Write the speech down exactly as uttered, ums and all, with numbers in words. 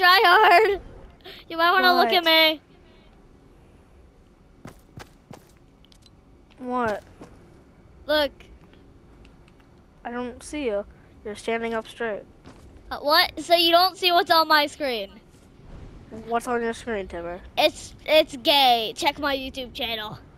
try hard. You might want to look at What? me. What? Look. I don't see you. You're standing up straight. Uh, what? So you don't see what's on my screen? What's on your screen, Timber? It's it's gay. Check my YouTube channel.